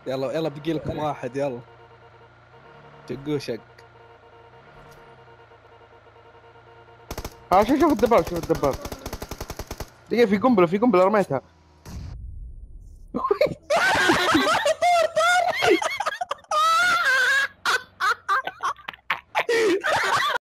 يلا يلا بقي لكم واحد يلا. شقوه شق. ها شوف الدباب، شوف الدباب. دقيقة، في قنبلة رميتها.